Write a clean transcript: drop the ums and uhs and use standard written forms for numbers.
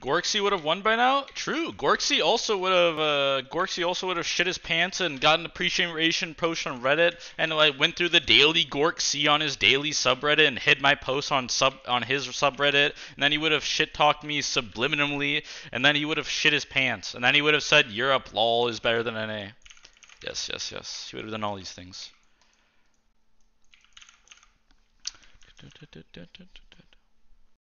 Gorksy would have won by now. True. Gorksy also would have shit his pants and gotten appreciation post on Reddit, and like went through the daily Gorksy on his daily subreddit and hid my post on his subreddit, and then he would have shit talked me subliminally, and then he would have shit his pants, and then he would have said Europe lol is better than NA. Yes, yes, yes. He would have done all these things.